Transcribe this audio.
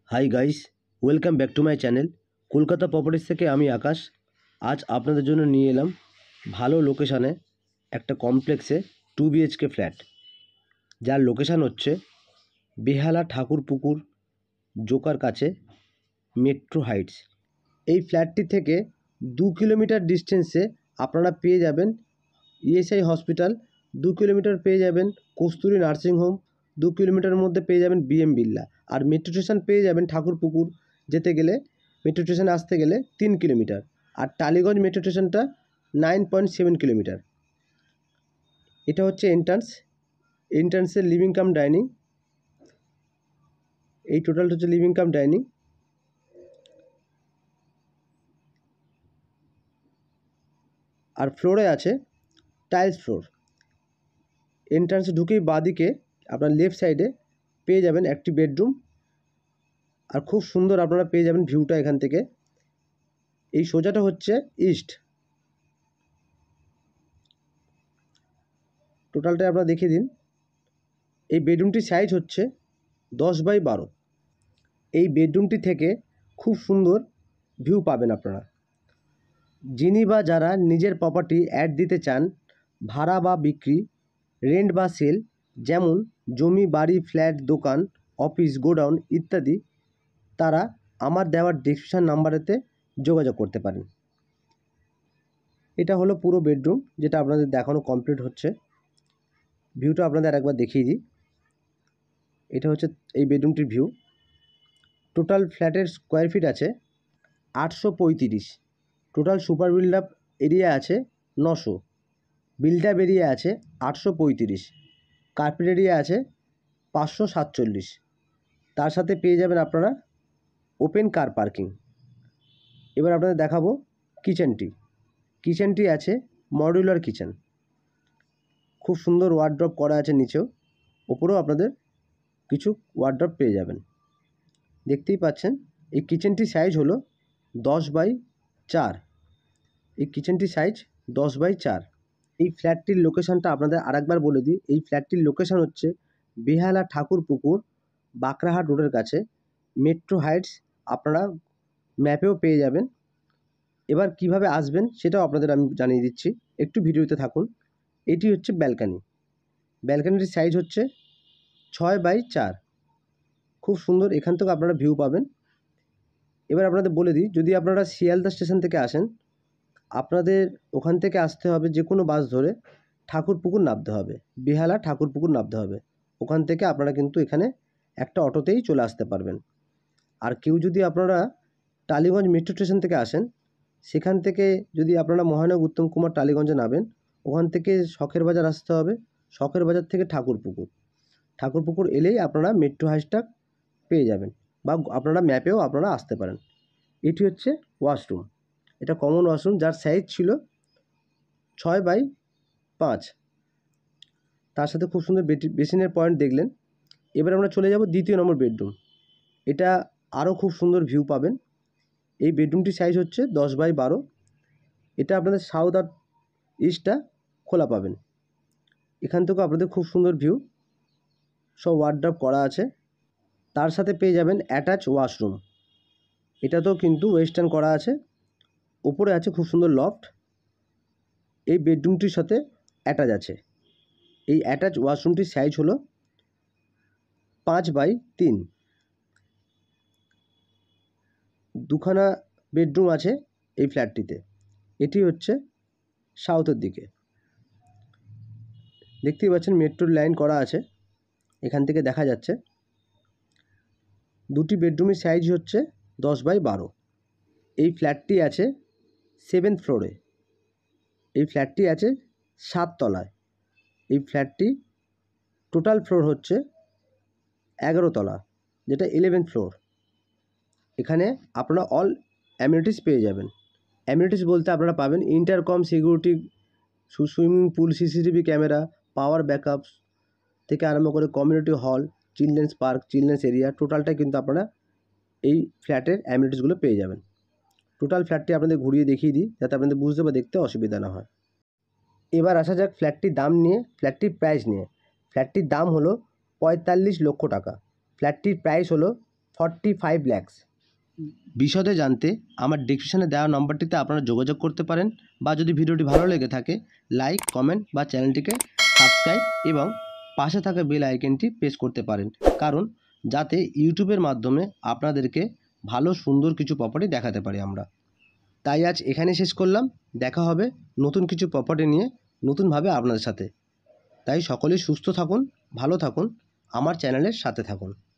High guys, welcome back to my channel Kolkata properties থেকে আমি আকাশ। আজ আপনাদের জন্য নিয়ে এলাম ভালো লোকেশানে একটা কমপ্লেক্সে 2 BHK ফ্ল্যাট, যার লোকেশান হচ্ছে বেহালা ঠাকুরপুকুর জোকার কাছে, মেট্রো হাইটস। এই ফ্ল্যাটটি থেকে 2 কিলোমিটার ডিস্টেন্সে আপনারা পেয়ে যাবেন ইএসআই হসপিটাল, 2 কিলোমিটার পেয়ে যাবেন কস্তুরী নার্সিংহোম, 2 কিলোমিটারের মধ্যে পেয়ে যাবেন বিএম বিড়লা। আর মেট্রো স্টেশন পেয়ে যাবেন ঠাকুরপুকুর যেতে গেলে, মেট্রো স্টেশনে আসতে গেলে 3 কিলোমিটার। আর টালিগঞ্জ মেট্রো স্টেশনটা 9.7 কিলোমিটার। এটা হচ্ছে এন্ট্রান্সের লিভিং কাম ডাইনিং। এই টোটালটা হচ্ছে লিভিং কাম ডাইনিং। আর ফ্লোরে আছে টাইলস ফ্লোর। এন্ট্রান্সে ঢুকেই বাঁদিকে আপনার লেফট সাইডে পেয়ে যাবেন একটি বেডরুম। আর খুব সুন্দর আপনারা পেয়ে যাবেন ভিউটা এখান থেকে। এই সোজাটা হচ্ছে ইস্ট। টোটালটা আপনারা দেখিয়ে দিন। এই বেডরুমটির সাইজ হচ্ছে 10x12। এই বেডরুমটি থেকে খুব সুন্দর ভিউ পাবেন আপনারা। যিনি বা যারা নিজের প্রপার্টি অ্যাড দিতে চান, ভাড়া বা বিক্রি, রেন্ট বা সেল, যেমন জমি, বাড়ি, ফ্ল্যাট, দোকান, অফিস, গোডাউন ইত্যাদি, তারা আমার দেওয়ার ডেসক্রিপশন নাম্বারেতে যোগাযোগ করতে পারেন। এটা হলো পুরো বেডরুম, যেটা আপনাদের দেখানো কমপ্লিট হচ্ছে। ভিউটা আপনাদের একবার দেখিয়ে দিই। এটা হচ্ছে এই বেডরুমটির ভিউ। টোটাল ফ্ল্যাটের স্কোয়ার ফিট আছে 835। Total super build up area আছে 900। বিল্ড আপ এরিয়া আছে 835। কার্পেট এরিয়া আছে 547। তার সাথে পেয়ে যাবেন আপনারা ওপেন কার পার্কিং। এবার আপনাদের দেখাবো কিচেনটি আছে মডিউলার কিচেন। খুব সুন্দর ওয়ার্ড্রপ করা আছে নিচেও, ওপরেও আপনাদের কিছু ওয়ার্ড্রপ পেয়ে যাবেন। দেখতেই পাচ্ছেন এই কিচেনটির সাইজ হলো 10x4। এই কিচেনটির সাইজ 10x4। এই ফ্ল্যাটটির লোকেশানটা আপনাদের আরেকবার বলে দিই। এই ফ্ল্যাটটির লোকেশান হচ্ছে বেহালা ঠাকুরপুকুর বাঁকড়াহাট রোডের কাছে, মেট্রো হাইটস। আপনারা ম্যাপেও পেয়ে যাবেন। এবার কিভাবে আসবেন সেটাও আপনাদের আমি জানিয়ে দিচ্ছি, একটু ভিডিওতে থাকুন। এটি হচ্ছে ব্যালকানিটির সাইজ হচ্ছে 6x4। খুব সুন্দর এখান থেকে আপনারা ভিউ পাবেন। এবার আপনাদের বলে দিই, যদি আপনারা শিয়ালদা স্টেশন থেকে আসেন, আপনাদের ওখান থেকে আসতে হবে যে কোনো বাস ধরে ঠাকুরপুকুর নামতে হবে, বেহালা ঠাকুরপুকুর নামতে হবে। ওখান থেকে আপনারা কিন্তু এখানে একটা অটোতেই চলে আসতে পারবেন। আর কেউ যদি আপনারা টালিগঞ্জ মেট্রো স্টেশন থেকে আসেন, সেখান থেকে যদি আপনারা মহানগর উত্তম কুমার টালিগঞ্জে নামেন, ওখান থেকে শখের বাজার আসতে হবে। শখের বাজার থেকে ঠাকুরপুকুর এলেই আপনারা মেট্রো হাইটসটা পেয়ে যাবেন, বা আপনারা ম্যাপেও আপনারা আসতে পারেন। এটি হচ্ছে ওয়াশরুম। এটা কমন ওয়াশরুম, যার সাইজ ছিল 6x5। তার সাথে খুব সুন্দর বেসিনের পয়েন্ট দেখলেন। এবার আমরা চলে যাব দ্বিতীয় নম্বর বেডরুম। এটা আরও খুব সুন্দর ভিউ পাবেন। এই বেডরুমটির সাইজ হচ্ছে 10x12। এটা আপনাদের সাউথ আর ইস্টটা খোলা পাবেন। এখান থেকেও আপনাদের খুব সুন্দর ভিউ, সব ওয়ার্ড্রপ করা আছে। তার সাথে পেয়ে যাবেন অ্যাটাচ ওয়াশরুম। এটাতেও কিন্তু ওয়েস্টার্ন করা আছে। ওপরে আছে খুব সুন্দর লফট। এই বেডরুমটির সাথে অ্যাটাচ আছে। এই অ্যাটাচ ওয়াশরুমটির সাইজ হলো 5x3। দুখানা বেডরুম আছে এই ফ্ল্যাটটিতে। এটি হচ্ছে সাউথের দিকে। দেখতেই পাচ্ছেন মেট্রোর লাইন করা আছে, এখান থেকে দেখা যাচ্ছে। দুটি বেডরুমের সাইজ হচ্ছে 10x12। এই ফ্ল্যাটটি আছে 7th ফ্লোরে। এই ফ্ল্যাটটি আছে 7 তলায়। এই ফ্ল্যাটটি টোটাল ফ্লোর হচ্ছে 11 তলা, যেটা 11th ফ্লোর। এখানে আপনারা অল অ্যামিনিটিস পেয়ে যাবেন। অ্যামিনিটিস বলতে আপনারা পাবেন intercom, security, swimming pool, CCTV camera, power backups থেকে আরম্ভ করে community hall, children's park, children's area, টোটালটাই কিন্তু আপনারা এই ফ্ল্যাটের অ্যামিনিটিসগুলো পেয়ে যাবেন। টোটাল ফ্ল্যাটটি আপনাদের ঘুরিয়ে দেখিয়ে দিই, যাতে আপনাদের বুঝতে বা দেখতে অসুবিধা না হয়। এবার আসা যাক ফ্ল্যাটটির দাম নিয়ে, ফ্ল্যাটটির প্রাইস নিয়ে। ফ্ল্যাটটির দাম হলো 45 লক্ষ টাকা। ফ্ল্যাটটির প্রাইস হলো 45 lakhs। বিশদে জানতে আমার ডেসক্রিপশনে দেওয়া নম্বরটিতে আপনারা যোগাযোগ করতে পারেন, বা যদি ভিডিওটি ভালো লেগে থাকে লাইক, কমেন্ট বা চ্যানেলটিকে সাবস্ক্রাইব এবং পাশে থাকা বেল আইকনটি প্রেস করতে পারেন, কারণ যাতে ইউটিউবের মাধ্যমে আপনাদেরকে ভালো সুন্দর কিছু প্রপার্টি দেখাতে পারি আমরা। তাই আজ এখানে শেষ করলাম, দেখা হবে নতুন কিছু প্রপার্টি নিয়ে নতুনভাবে আপনাদের সাথে। তাই সকলেই সুস্থ থাকুন, ভালো থাকুন, আমার চ্যানেলের সাথে থাকুন।